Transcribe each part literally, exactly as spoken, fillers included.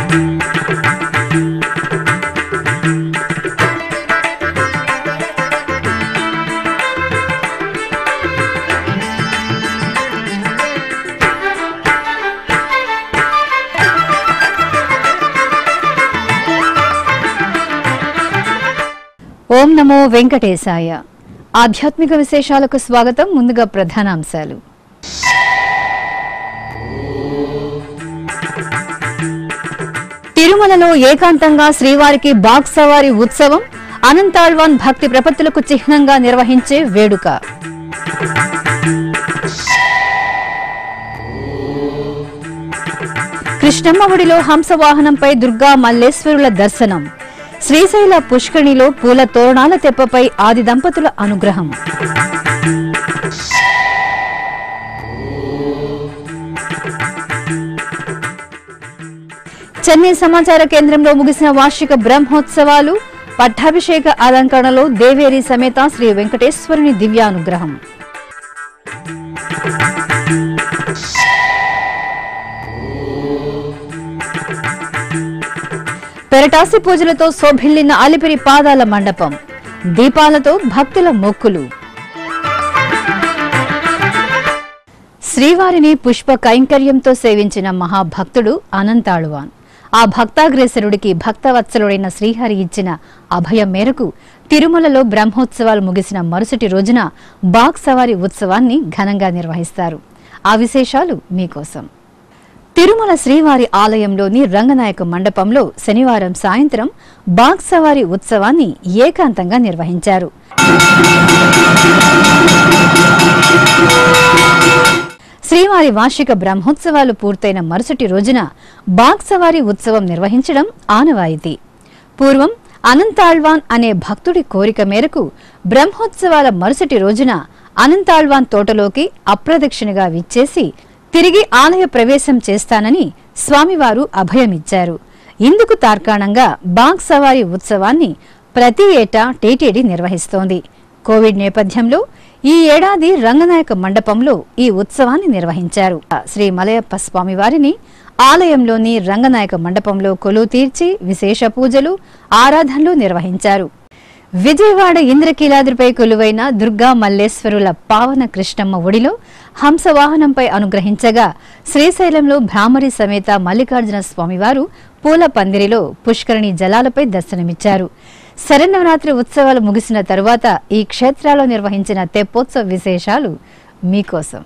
ఓం నమో వెంకటేశాయ. ఆధ్యాత్మిక విశేషాలకు స్వాగతం. ముందుగా ప్రధానాంశాలు. తిరుమలలో ఏకాంతంగా శ్రీవారికి బాగ్ సవారి ఉత్సవం, అనంతాళ్వాన్ భక్తి ప్రపత్తులకు చిహ్నంగా నిర్వహించే వేడుక. కృష్ణమ్మ ఒడిలో హంసవాహనంపై దుర్గా మల్లేశ్వరుల దర్శనం. శ్రీశైల పుష్కరిణిలో పూల తోరణాల తెప్పపై ఆది దంపతుల అనుగ్రహం. చెన్నై సమాచార కేంద్రంలో ముగిసిన వార్షిక బ్రహ్మోత్సవాలు. పట్టాభిషేక అలంకరణలో దేవేరి సమేత శ్రీ వెంకటేశ్వరుని దివ్యానుగ్రహం. పెరటాసి పూజలతో శోభిల్లిన అలిపిరి పాదాల మండపం. దీపాలతో భక్తుల మొక్కులు. శ్రీవారిని పుష్ప కైంకర్యంతో సేవించిన మహాభక్తుడు అనంతాళ్వాన్. ఆ భక్తాగ్రేసరుడికి భక్తవత్సలుడైన శ్రీహరి ఇచ్చిన అభయం మేరకు తిరుమలలో బ్రహ్మోత్సవాలు ముగిసిన మరుసటి రోజున బాగ్ సవారి ఉత్సవాన్ని ఘనంగా నిర్వహిస్తారు. ఆ విశేషాలు మీకోసం. తిరుమల శ్రీవారి ఆలయంలోని రంగనాయక మండపంలో శనివారం సాయంత్రం బాగ్ సవారి ఉత్సవాన్ని ఏకాంతంగా నిర్వహించారు. శ్రీవారి వార్షిక బ్రహ్మోత్సవాలు పూర్తయిన మరుసటి రోజున బాగ్ సవారి ఉత్సవం నిర్వహించడం ఆనవాయితీ. పూర్వం అనంతాళ్వాన్ అనే భక్తుడి కోరిక మేరకు బ్రహ్మోత్సవాల మరుసటి రోజున అనంతాళ్వాన్ తోటలోకి అప్రదక్షిణగా విచ్చేసి తిరిగి ఆలయ ప్రవేశం చేస్తానని స్వామివారు అభయమిచ్చారు. ఇందుకు తార్కాణంగా బాగ్ సవారి ఉత్సవాన్ని ప్రతి ఏటా టీటీడీ నిర్వహిస్తోంది. కోవిడ్ నేపథ్యంలో ఈ ఏడాది రంగనాయక మండపంలో ఈ ఉత్సవాన్ని నిర్వహించారు. శ్రీ మలయప్ప స్వామివారిని ఆలయంలోని రంగనాయక మండపంలో కొలువు తీర్చి విశేష పూజలు, ఆరాధనలు నిర్వహించారు. విజయవాడ ఇంద్రకీలాద్రిపై కొలువైన దుర్గా మల్లేశ్వరుల పావన కృష్ణమ్మ ఒడిలో హంసవాహనంపై అనుగ్రహించగా శ్రీశైలంలో భ్రామరి సమేత మల్లికార్జున స్వామివారు పూల పందిరిలో పుష్కరిణి జలాలపై దర్శనమిచ్చారు. శరన్నవరాత్రి ఉత్సవాలు ముగిసిన తరువాత ఈ క్షేత్రాల్లో నిర్వహించిన తెప్పోత్సవ విశేషాలు మీకోసం.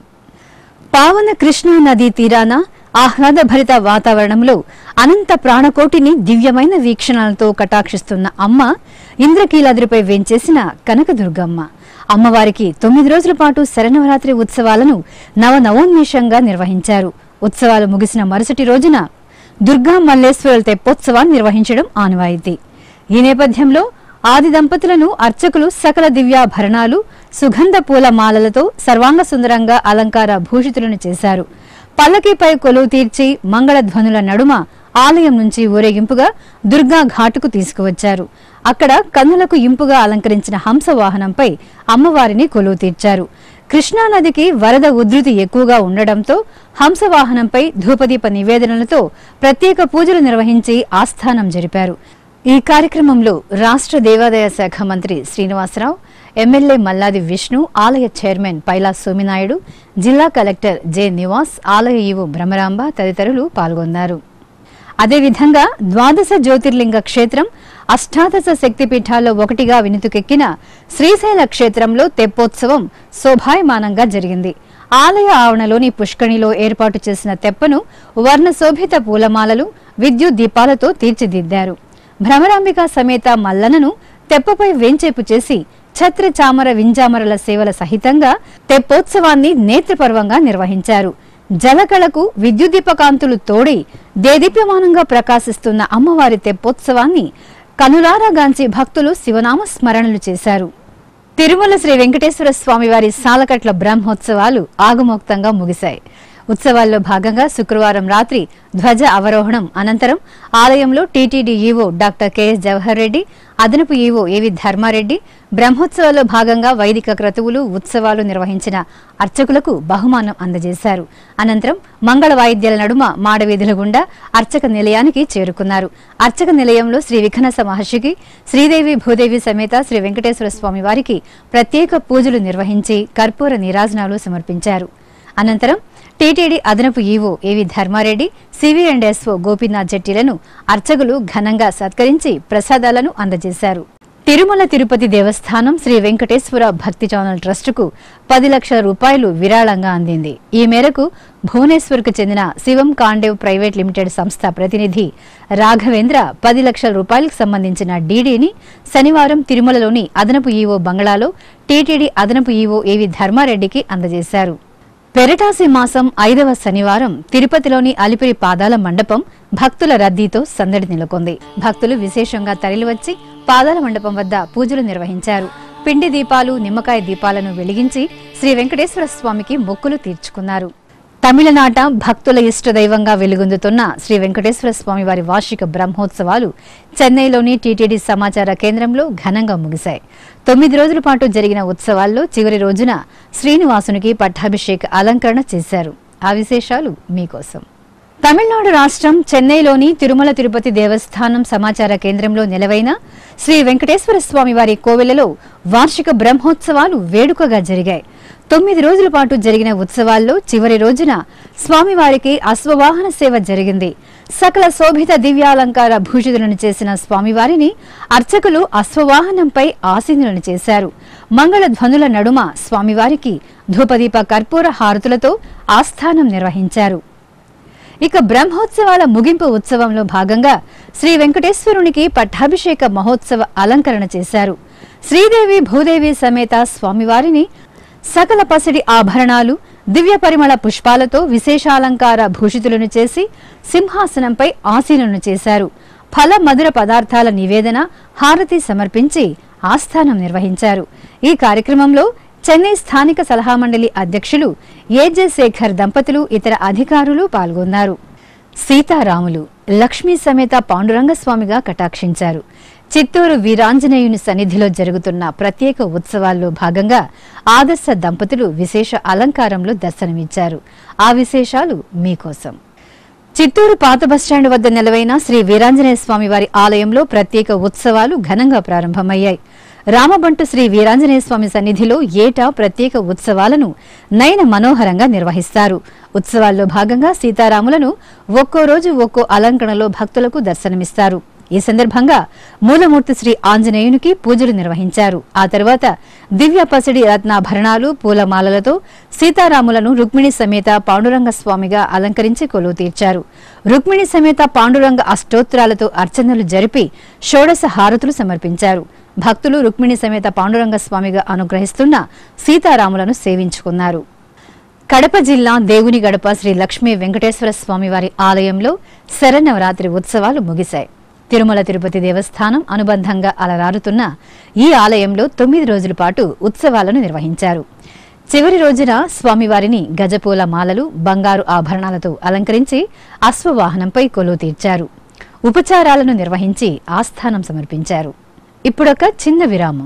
పావన కృష్ణా నదీ తీరాన ఆహ్లాదభరిత వాతావరణంలో అనంత ప్రాణకోటిని దివ్యమైన వీక్షణలతో కటాక్షిస్తున్న అమ్మ ఇంద్రకీలాద్రిపై వేంచేసిన కనకదుర్గమ్మ. అమ్మవారికి తొమ్మిది రోజుల పాటు శరన్నవరాత్రి ఉత్సవాలను నవనవోన్మేషంగా నిర్వహించారు. ఉత్సవాలు ముగిసిన మరుసటి రోజున దుర్గా మల్లేశ్వరుల తెప్పోత్సవాన్ని నిర్వహించడం ఆనవాయితీ. ఈ నేపథ్యంలో ఆది దంపతులను అర్చకులు సకల దివ్యాభరణాలు, సుగంధ పూల మాలలతో సర్వాంగ సుందరంగా అలంకార భూషితులను చేశారు. పల్లకీపై కొలువు తీర్చి మంగళధ్వనుల నడుమ ఆలయం నుంచి ఊరేగింపుగా దుర్గా ఘాటుకు తీసుకువచ్చారు. అక్కడ కన్నులకు ఇంపుగా అలంకరించిన హంస వాహనంపై అమ్మవారిని కొలువు తీర్చారు. కృష్ణానదికి వరద ఉధృతి ఎక్కువగా ఉండడంతో హంసవాహనంపై ధూపదీప నివేదనలతో ప్రత్యేక పూజలు నిర్వహించి ఆస్థానం జరిపారు. ఈ కార్యక్రమంలో రాష్ట్ర దేవాదాయ శాఖ మంత్రి శ్రీనివాసరావు, ఎమ్మెల్యే మల్లాది విష్ణు, ఆలయ చైర్మన్ పైలా సోమినాయుడు, జిల్లా కలెక్టర్ జె నివాస్, ఆలయ ఈవో భ్రమరాంబ తదితరులు పాల్గొన్నారు. అదేవిధంగా ద్వాదశ జ్యోతిర్లింగ క్షేత్రం, అష్టాదశ శక్తిపీఠాల్లో ఒకటిగా వినుతుకెక్కిన శ్రీశైల క్షేత్రంలో తెప్పోత్సవం శోభాయమానంగా జరిగింది. ఆలయ ఆవరణలోని పుష్కరిణిలో ఏర్పాటు చేసిన తెప్పను వర్ణశోభిత పూలమాలలు, విద్యుత్ దీపాలతో తీర్చిదిద్దారు. భ్రమరాంబిక సమేత మల్లనను తెప్పపై వేంచేపు చేసి ఛత్ర చామర వింజామరల సేవల సహితంగా తెప్పోత్సవాన్ని నేత్రపర్వంగా నిర్వహించారు. జలకళకు విద్యుద్దీపకాంతులు తోడి దేదీప్యమానంగా ప్రకాశిస్తున్న అమ్మవారి తెప్పోత్సవాన్ని కనులారాగాంచి భక్తులు శివనామ స్మరణలు చేశారు. తిరుమల శ్రీ వెంకటేశ్వర స్వామివారి సాలకట్ల బ్రహ్మోత్సవాలు ఆగమోక్తంగా ముగిశాయి. ఉత్సవాల్లో భాగంగా శుక్రవారం రాత్రి ధ్వజ అవరోహణం అనంతరం ఆలయంలో TTD EO doctor KS Jawahar Reddy, అదనపు ఈవో ఏవి ధర్మారెడ్డి బ్రహ్మోత్సవాల్లో భాగంగా వైదిక క్రతువులు ఉత్సవాలు నిర్వహించిన అర్చకులకు బహుమానం అందజేశారు. అనంతరం మంగళ వాయిద్యాల నడుమ మాడవీధుల గుండా అర్చక నిలయానికి చేరుకున్నారు. అర్చక నిలయంలో శ్రీ విఘ్నస మహర్షికి శ్రీదేవి భూదేవి సమేత శ్రీ వెంకటేశ్వర స్వామి వారికి ప్రత్యేక పూజలు నిర్వహించి కర్పూర నీరాజనాలు సమర్పించారు. అనంతరం టీటీడీ అదనపు EO AV Dharma Reddy, CV and SO Gopinath జట్టీలను అర్చకులు ఘనంగా సత్కరించి ప్రసాదాలను అందజేశారు. తిరుమల తిరుపతి దేవస్థానం శ్రీ వెంకటేశ్వర భక్తి ఛానల్ ట్రస్టుకు పది లక్షల రూపాయలు విరాళంగా అందింది. ఈ మేరకు భువనేశ్వర్కు చెందిన 𝗙𝗡𝐚𝐽𝐸 ప్రైవేట్ లిమిటెడ్ సంస్థ ప్రతినిధి రాఘవేంద్ర పది లక్షల రూపాయలకు సంబంధించిన డీడీని శనివారం తిరుమలలోని అదనపు ఈవో బంగ్లాలో టీటీడీ అదనపు ఈవో ఏవి ధర్మారెడ్డికి అందజేశారు. పెరటాసి మాసం ఐదవ శనివారం తిరుపతిలోని అలిపిరి పాదాల మండపం భక్తుల రద్దీతో సందడి నెలకొంది. భక్తులు విశేషంగా తరలివచ్చి పాదాల మండపం వద్ద పూజలు నిర్వహించారు. పిండి దీపాలు, నిమ్మకాయ దీపాలను వెలిగించి శ్రీ వెంకటేశ్వర స్వామికి మొక్కులు తీర్చుకున్నారు. తమిళనాట భక్తుల ఇష్టదైవంగా వెలుగొందుతున్న శ్రీ వెంకటేశ్వర స్వామి వారి వార్షిక బ్రహ్మోత్సవాలు చెన్నైలోని టీటీడీ సమాచార కేంద్రంలో ఘనంగా ముగిశాయి. తొమ్మిది రోజుల పాటు జరిగిన ఉత్సవాల్లో చివరి రోజున శ్రీనివాసునికి పట్టాభిషేక అలంకరణ చేశారు. ఆ విశేషాలు మీకోసం. తమిళనాడు రాష్ట్రం చెన్నైలోని తిరుమల తిరుపతి దేవస్థానం సమాచార కేంద్రంలో నెలవైన శ్రీ వెంకటేశ్వర స్వామి వారి కోవెలలో వార్షిక బ్రహ్మోత్సవాలు వేడుకగా జరిగాయి. తొమ్మిది రోజుల పాటు జరిగిన ఉత్సవాల్లో చివరి రోజున స్వామివారికి అశ్వవాహన సేవ జరిగింది. సకల శోభిత దివ్యాలంకార భూషితులను చేసిన స్వామివారిని అర్చకులు అశ్వవాహనంపై ఆసీనులను చేశారు. మంగళ ధ్వనుల నడుమ స్వామివారికి ధూపదీప కర్పూర హారతులతో ఆస్థానం నిర్వహించారు. ఇక బ్రహ్మోత్సవాల ముగింపు ఉత్సవంలో భాగంగా శ్రీ వెంకటేశ్వరునికి పట్టాభిషేక మహోత్సవ అలంకరణ చేశారు. శ్రీదేవి భూదేవి సమేత స్వామివారిని సకల పసిడి ఆభరణాలు, దివ్య పరిమళ పుష్పాలతో విశేషాలంకార భూషితులను చేసి సింహాసనంపై ఆసీనులను చేశారు. ఫల మధుర పదార్థాల నివేదన, హారతి సమర్పించి ఆస్థానం నిర్వహించారు. ఈ కార్యక్రమంలో చెన్నై స్థానిక సలహా మండలి అధ్యక్షులు ఏజే శేఖర్ దంపతులు, ఇతర అధికారులు పాల్గొన్నారు. సీతారాములు లక్ష్మీ సమేత పాండురంగస్వామిగా కటాక్షించారు. చిత్తూరు వీరాంజనేయుని సన్నిధిలో జరుగుతున్న ప్రత్యేక ఉత్సవాల్లో భాగంగా ఆదర్శ దంపతులు విశేష అలంకారంలో దర్శనమిచ్చారు. ఆ విశేషాలు మీకోసం. చిత్తూరు పాత బస్టాండ్ వద్ద నెలవైన శ్రీ వీరాంజనేయ స్వామి వారి ఆలయంలో ప్రత్యేక ఉత్సవాలు ఘనంగా ప్రారంభమయ్యాయి. రామబంటు శ్రీ వీరాంజనేయ స్వామి సన్నిధిలో ఏటా ప్రత్యేక ఉత్సవాలను నయన మనోహరంగా నిర్వహిస్తారు. ఉత్సవాల్లో భాగంగా సీతారాములను ఒక్కో రోజు ఒక్కో అలంకరణలో భక్తులకు దర్శనమిస్తారు. ఈ సందర్భంగా మూలమూర్తి శ్రీ ఆంజనేయునికి పూజలు నిర్వహించారు. ఆ తర్వాత దివ్య పసిడి రత్నాభరణాలు, పూలమాలలతో సీతారాములను రుక్మిణి సమేత పాండురంగ స్వామిగా అలంకరించి కొలువు తీర్చారు. రుక్మిణి సమేత పాండురంగ అష్టోత్తరాలతో అర్చనలు జరిపి షోడశ హారతులు సమర్పించారు. భక్తులు రుక్మిణి సమేత పాండురంగ స్వామిగా అనుగ్రహిస్తున్న సీతారాములను సేవించుకున్నారు. కడప జిల్లా దేవుని గడప శ్రీ లక్ష్మీ వెంకటేశ్వర స్వామివారి ఆలయంలో శరన్నవరాత్రి ఉత్సవాలు ముగిశాయి. తిరుమల తిరుపతి దేవస్థానం అనుబంధంగా అలరారుతున్న ఈ ఆలయంలో తొమ్మిది రోజుల పాటు ఉత్సవాలను నిర్వహించారు. చివరి రోజున స్వామివారిని గజపూల మాలలు, బంగారు ఆభరణాలతో అలంకరించి అశ్వవాహనంపై కొలువు తీర్చారు. ఉపచారాలను నిర్వహించి ఆస్థానం సమర్పించారు. ఇప్పుడొక చిన్న విరామం.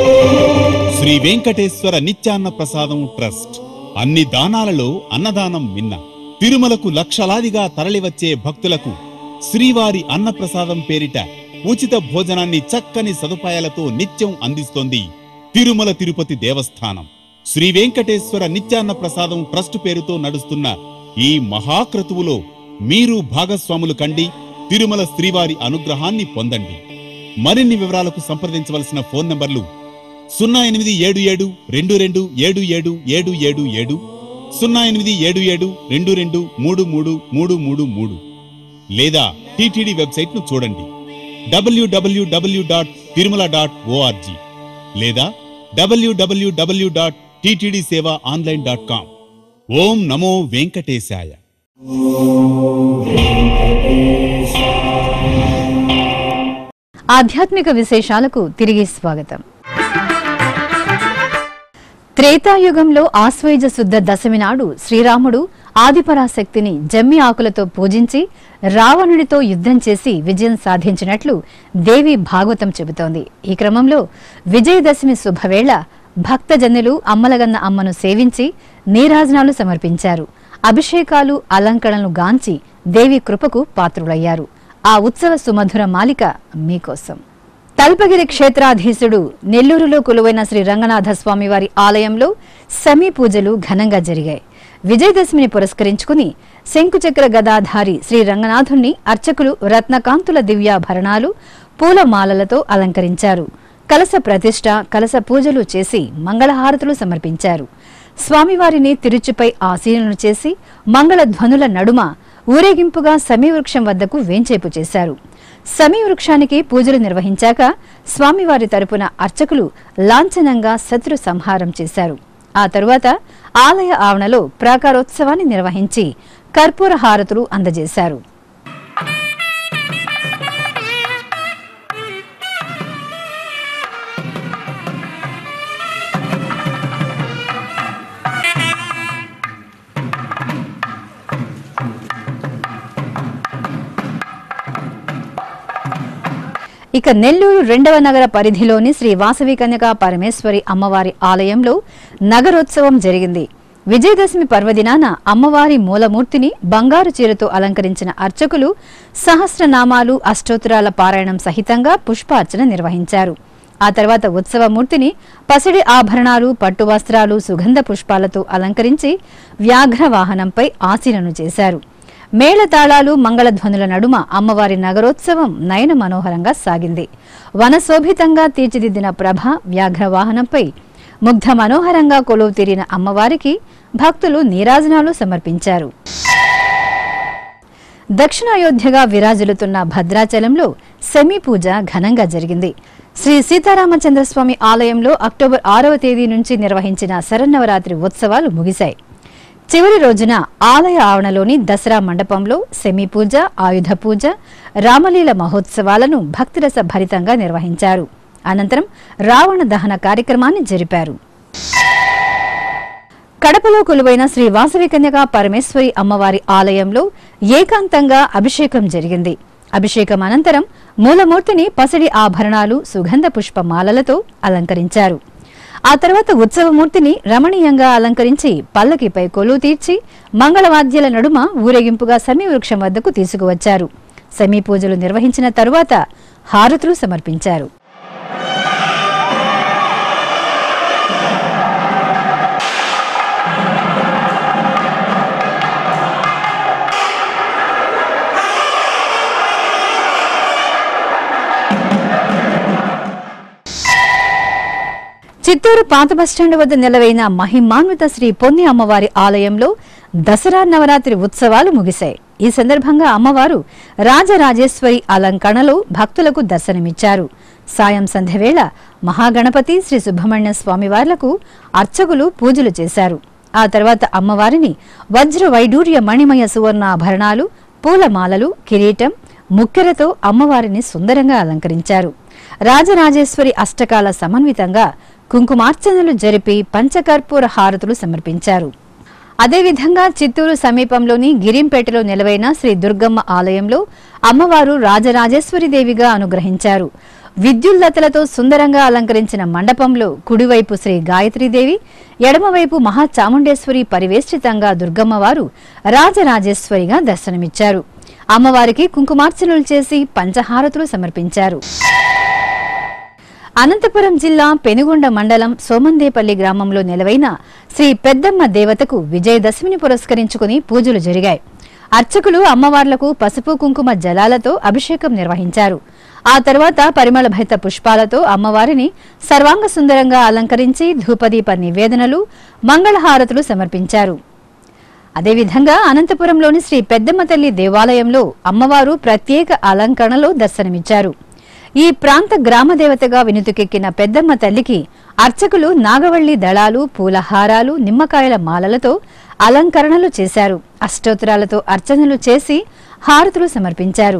శ్రీ వెంకటేశ్వర నిత్యాన్న ప్రసాదం ట్రస్ట్ అన్ని దానాలలో అన్నదానం మిన్న. తిరుమలకు లక్షలాదిగా తరలివచ్చే భక్తులకు శ్రీవారి అన్నప్రసాదం పేరిట ఉచిత భోజనాన్ని చక్కని సదుపాయాలతో నిత్యం అందిస్తోంది తిరుమల తిరుపతి దేవస్థానం. శ్రీ వెంకటేశ్వర నిత్యాన్న ప్రసాదం ట్రస్ట్ పేరుతో నడుస్తున్న ఈ మహాక్రతువులో మీరు భాగస్వాములు కండి, తిరుమల శ్రీవారి అనుగ్రహాన్ని పొందండి. మరిన్ని వివరాలకు సంప్రదించవలసిన ఫోన్ నంబర్లు సున్నా ఎనిమిది ఏడు ఏడు రెండు రెండు ఏడు ఏడు ఏడు ఏడు ఏడు, సున్నా ఎనిమిది ఏడు ఏడు రెండు రెండు మూడు మూడు మూడు మూడు మూడు, లేదా టీటీడీ వెబ్సైట్ ను చూడండి W W W dot Tirumala dot O R G లేదా W W W dot TTD Seva online dot com. ఓం నమో వెంకటేశాయ. ఆధ్యాత్మిక విశేషాలకు తిరిగి స్వాగతం. త్రేతాయుగంలో ఆశ్వయుజ శుద్ధ దశమి నాడు శ్రీరాముడు ఆదిపరాశక్తిని జమ్మి ఆకులతో పూజించి రావణుడితో యుద్ధం చేసి విజయం సాధించినట్లు దేవి భాగవతం చెబుతోంది. ఈ క్రమంలో విజయదశమి శుభవేళ భక్తజనులు అమ్మలగన్న అమ్మను సేవించి నీరాజనాలు సమర్పించారు. అభిషేకాలు అలంకరణలు గాంచి దేవి కృపకు పాత్రులయ్యారు. ఆ ఉత్సవ సుమధుర మాలిక మీకోసం. తల్పగిరి క్షేత్రాధీశుడు నెల్లూరులో కొలువైన శ్రీ రంగనాథ స్వామివారి ఆలయంలో సమీ పూజలు ఘనంగా జరిగాయి. విజయదశమిని పురస్కరించుకుని శంకుచక్ర గదాధారి శ్రీ రంగనాథుణ్ణి అర్చకులు రత్నకాంతుల దివ్యాభరణాలు పూలమాలలతో అలంకరించారు. కలశ ప్రతిష్ఠ, కలశ పూజలు చేసి మంగళహారతులు సమర్పించారు. స్వామివారిని తిరుచుపై ఆసీనులను చేసి మంగళధ్వనుల నడుమ ఊరేగింపుగా సమీవృక్షం వద్దకు వేంచేపు చేశారు. సమీవృక్షానికి పూజలు నిర్వహించాక స్వామివారి తరపున అర్చకులు లాంఛనంగా శత్రు సంహారం చేశారు. ఆ తరువాత ఆలయ ఆవరణలో ప్రాకారోత్సవాన్ని నిర్వహించి కర్పూర హారతులు అందజేశారు. ఇక నెల్లూరు రెండవ నగర పరిధిలోని శ్రీ వాసవి కన్యకా పరమేశ్వరి అమ్మవారి ఆలయంలో నగరోత్సవం జరిగింది. విజయదశమి పర్వదినాన అమ్మవారి మూలమూర్తిని బంగారు చీరతో అలంకరించిన అర్చకులు సహస్రనామాలు, అష్టోత్తరాల పారాయణం సహితంగా పుష్పార్చన నిర్వహించారు. ఆ తర్వాత ఉత్సవమూర్తిని పసిడి ఆభరణాలు, పట్టు వస్త్రాలు, సుగంధ పుష్పాలతో అలంకరించి వ్యాఘ్ర వాహనంపై ఆసీనను చేశారు. మేళతాళాలు, మంగళధ్వనుల నడుమ అమ్మవారి నగరోత్సవం నయన మనోహరంగా సాగింది. వనశోభితంగా తీర్చిదిద్దిన ప్రభ వ్యాఘ్ర వాహనంపై ముగ్ధ మనోహరంగా కొలువు తీరిన అమ్మవారికి భక్తులు నీరాజనాలు సమర్పించారు. దక్షిణాయోధ్యగా విరాజిల్లుతున్న భద్రాచలంలో సెమీ పూజ ఘనంగా జరిగింది. శ్రీ సీతారామచంద్రస్వామి ఆలయంలో అక్టోబర్ ఆరవ తేదీ నుంచి నిర్వహించిన శరన్నవరాత్రి ఉత్సవాలు ముగిశాయి. చివరి రోజున ఆలయ ఆవరణలోని దసరా మండపంలో సెమీ పూజ, ఆయుధ పూజ, రామలీల మహోత్సవాలను భక్తిరస భరితంగా నిర్వహించారు. అనంతరం రావణ దహన కార్యక్రమాన్ని జరిపారు. కడపలో కొలువైన శ్రీ వాసవి కన్యకా పరమేశ్వరి అమ్మవారి ఆలయంలో ఏకాంతంగా అభిషేకం జరిగింది. అభిషేకం అనంతరం మూలమూర్తిని పసిడి ఆభరణాలు, సుగంధ పుష్పమాలలతో అలంకరించారు. ఆ తర్వాత ఉత్సవమూర్తిని రమణీయంగా అలంకరించి పల్లకిపై కొలువు తీర్చి మంగళవాద్యాల నడుమ ఊరేగింపుగా సమీ వృక్షం వద్దకు తీసుకువచ్చారు. సమీ పూజలు నిర్వహించిన తరువాత హారతులు సమర్పించారు. చిత్తూరు పాత బస్టాండ్ వద్ద నెలవైన మహిమాన్విత శ్రీ పొన్ని అమ్మవారి ఆలయంలో దసరా నవరాత్రి ఉత్సవాలు ముగిశాయి. ఈ సందర్భంగా అమ్మవారు రాజరాజేశ్వరి అలంకరణలో భక్తులకు దర్శనమిచ్చారు. సాయం సంధ్యవేళ మహాగణపతి, శ్రీ సుబ్రహ్మణ్య స్వామివార్లకు అర్చకులు పూజలు చేశారు. ఆ తర్వాత అమ్మవారిని వజ్ర వైడూర్య మణిమయ సువర్ణాభరణాలు, పూలమాలలు, కిరీటం, ముక్కెరతో అమ్మవారిని సుందరంగా అలంకరించారు. రాజరాజేశ్వరి అష్టకాల సమన్వితంగా కుంకుమార్చనలు జరిపి పంచకర్పూర హారతులు సమర్పించారు. అదేవిధంగా చిత్తూరు సమీపంలోని గిరింపేటలో నిలవైన శ్రీ దుర్గమ్మ ఆలయంలో అమ్మవారు రాజరాజేశ్వరి దేవిగా అనుగ్రహించారు. విద్యుల్లతలతో సుందరంగా అలంకరించిన మండపంలో కుడివైపు శ్రీ గాయత్రీదేవి, ఎడమవైపు మహాచాముండేశ్వరి పరివేష్టితంగా దుర్గమ్మవారు రాజరాజేశ్వరిగా దర్శనమిచ్చారు. అమ్మవారికి కుంకుమార్చనలు చేసి పంచహారతులు సమర్పించారు. అనంతపురం జిల్లా పెనుగొండ మండలం సోమందేపల్లి గ్రామంలో నెలవైన శ్రీ పెద్దమ్మ దేవతకు విజయదశమిని పురస్కరించుకుని పూజలు జరిగాయి. అర్చకులు అమ్మవార్లకు పసుపు కుంకుమ జలాలతో అభిషేకం నిర్వహించారు. ఆ తర్వాత పరిమళ భరిత పుష్పాలతో అమ్మవారిని సర్వాంగ సుందరంగా అలంకరించి ధూపదీప నివేదనలు, మంగళహారతులు సమర్పించారు. అదేవిధంగా అనంతపురంలోని శ్రీ పెద్దమ్మ తల్లి దేవాలయంలో అమ్మవారు ప్రత్యేక అలంకరణలో దర్శనమిచ్చారు. ఈ ప్రాంత గ్రామదేవతగా వినుతికెక్కిన పెద్దమ్మ తల్లికి అర్చకులు నాగవల్లి దళాలు, పూలహారాలు, నిమ్మకాయల మాలలతో అలంకరణలు చేశారు. అష్టోత్తరాలతో అర్చనలు చేసి హారతులు సమర్పించారు.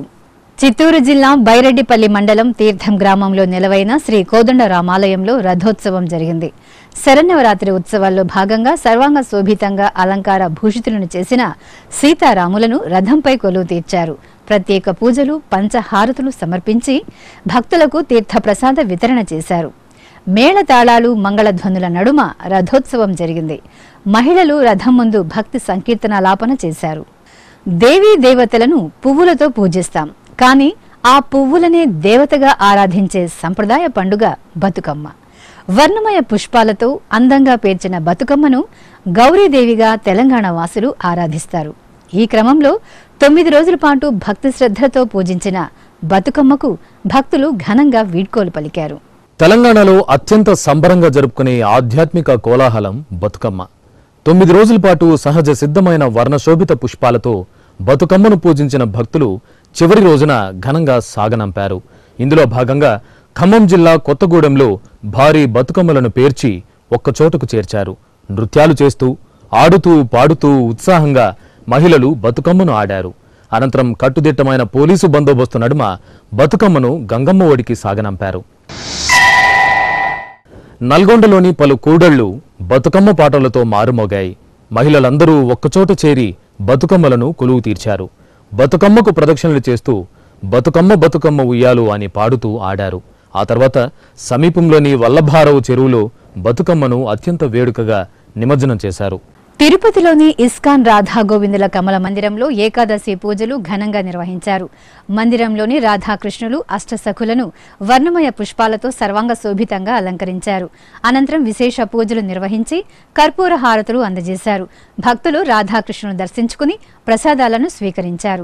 చిత్తూరు జిల్లా బైరెడ్డిపల్లి మండలం తీర్థం గ్రామంలో నెలవైన శ్రీ కోదండ రామాలయంలో రథోత్సవం జరిగింది. శరన్నవరాత్రి ఉత్సవాల్లో భాగంగా సర్వాంగ శోభితంగా అలంకార భూషితులను చేసిన సీతారాములను రథంపై కొలువు తీర్చారు. ప్రత్యేక పూజలు, పంచహారతులు సమర్పించి భక్తులకు తీర్థప్రసాద వితరణ చేశారు. మేళతాళాలు, మంగళధ్వనుల నడుమ రథోత్సవం జరిగింది. మహిళలు రథం ముందు భక్తి సంకీర్తనాలాపన చేశారు. దేవీ దేవతలను పువ్వులతో పూజిస్తాం, కానీ ఆ పువ్వులనే దేవతగా ఆరాధించే సంప్రదాయ పండుగ బతుకమ్మ. వర్ణమయ పుష్పాలతో అందంగా పేర్చిన బతుకమ్మను గౌరీదేవిగా తెలంగాణ వాసులు ఆరాధిస్తారు. ఈ క్రమంలో తొమ్మిది రోజుల పాటు భక్తి శ్రద్ధలతో పూజించిన బతుకమ్మకు భక్తులు ఘనంగా వీడ్కోలు పలికారు. తెలంగాణలో అత్యంత సంబరంగా జరుపుకునే ఆధ్యాత్మిక కోలాహలం బతుకమ్మ. తొమ్మిది రోజుల పాటు సహజ సిద్ధమైన వర్ణశోభిత పుష్పాలతో బతుకమ్మను పూజించిన భక్తులు చివరి రోజున ఘనంగా సాగనంపారు. ఇందులో భాగంగా ఖమ్మం జిల్లా కొత్తగూడెంలో భారీ బతుకమ్మలను పేర్చి ఒక్కచోటకు చేర్చారు. నృత్యాలు చేస్తూ, ఆడుతూ పాడుతూ ఉత్సాహంగా మహిళలు బతుకమ్మను ఆడారు. అనంతరం కట్టుదిట్టమైన పోలీసు బందోబస్తు నడుమ బతుకమ్మను గంగమ్మ ఒడికి సాగనంపారు. నల్గొండలోని పలు కూడళ్లు బతుకమ్మ పాటలతో మారుమోగాయి. మహిళలందరూ ఒక్కచోట చేరి బతుకమ్మలను కొలువు తీర్చారు. బతుకమ్మకు ప్రదక్షిణలు చేస్తూ బతుకమ్మ బతుకమ్మ ఉయ్యాలు అని పాడుతూ ఆడారు. ఆ తర్వాత సమీపంలోని వల్లభారవు చెరువులో బతుకమ్మను అత్యంత వేడుకగా నిమజ్జనం చేశారు. తిరుపతిలోని ఇస్కాన్ రాధా గోవిందుల కమల మందిరంలో ఏకాదశి పూజలు ఘనంగా నిర్వహించారు. మందిరంలోని రాధాకృష్ణులు అష్టసఖులను వర్ణమయ పుష్పాలతో సర్వాంగ శోభితంగా అలంకరించారు. అనంతరం విశేష పూజలు నిర్వహించి కర్పూర హారతులు అందజేశారు. భక్తులు రాధాకృష్ణును దర్శించుకుని ప్రసాదాలను స్వీకరించారు.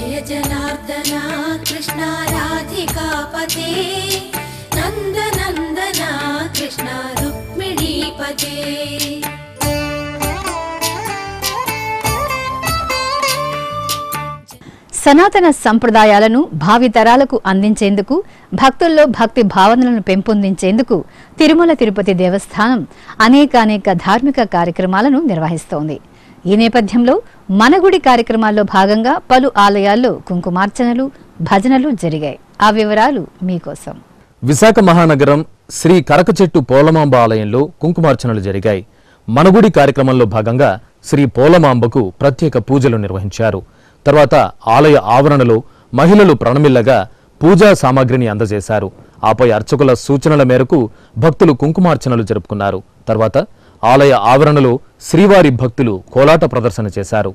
సనాతన సంప్రదాయాలను భావితరాలకు అందించేందుకు, భక్తుల్లో భక్తి భావనలను పెంపొందించేందుకు తిరుమల తిరుపతి దేవస్థానం అనేకానేక ధార్మిక కార్యక్రమాలను నిర్వహిస్తోంది. ఈ నేపథ్యంలో మన గుడి కార్యక్రమాల్లో భాగంగా పలు ఆలయాల్లో కుంకుమార్చనలు, భజనలు జరిగాయి. ఆ వివరాలు మీకోసం. విశాఖ మహానగరం శ్రీ కరకచెట్టు పోలమాంబ ఆలయంలో కుంకుమార్చనలు జరిగాయి. మనగుడి కార్యక్రమంలో భాగంగా శ్రీ పోలమాంబకు ప్రత్యేక పూజలు నిర్వహించారు. తర్వాత ఆలయ ఆవరణలో మహిళలు ప్రణమిల్లగా పూజా సామాగ్రిని అందజేశారు. ఆపై అర్చకుల సూచనల మేరకు భక్తులు కుంకుమార్చనలు జరుపుకున్నారు. తర్వాత ఆలయ ఆవరణలో శ్రీవారి భక్తులు కోలాట ప్రదర్శన చేశారు.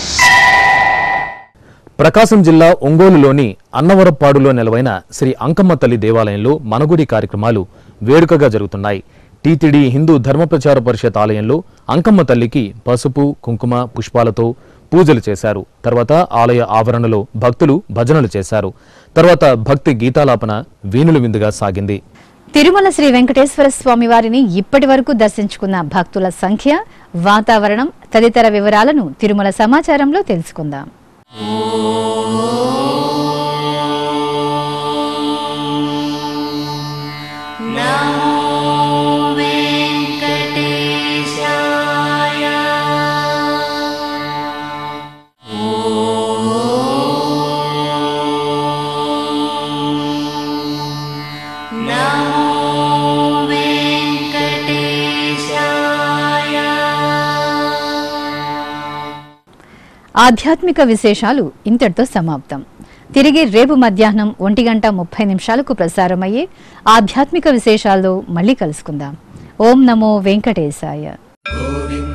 ప్రకాశం జిల్లా ఒంగోలులోని అన్నవరపాడులో నెలవైన శ్రీ అంకమ్మ తల్లి దేవాలయంలో మనగుడి కార్యక్రమాలు వేడుకగా జరుగుతున్నాయి. టీటీడీ హిందూ ధర్మ ప్రచార పరిషత్ ఆలయంలో అంకమ్మ తల్లికి పసుపు, కుంకుమ, పుష్పాలతో పూజలు చేశారు. తర్వాత ఆలయ ఆవరణలో భక్తులు భజనలు చేశారు. తర్వాత భక్తి గీతాలాపన వీణుల విందుగా సాగింది. తిరుమల శ్రీ వెంకటేశ్వర స్వామి వారిని ఇప్పటి వరకు దర్శించుకున్న భక్తుల సంఖ్య, వాతావరణం తదితర వివరాలను తిరుమల సమాచారంలో తెలుసుకుందాం. ఆధ్యాత్మిక విశేషాలు ఇంతటితో సమాప్తం. తిరిగి రేపు మధ్యాహ్నం ఒంటి గంట ముప్పై నిమిషాలకు ప్రసారమయ్యే ఆధ్యాత్మిక విశేషాల్లో మళ్ళీ కలుసుకుందాం. ఓం నమో వెంకటేశాయ.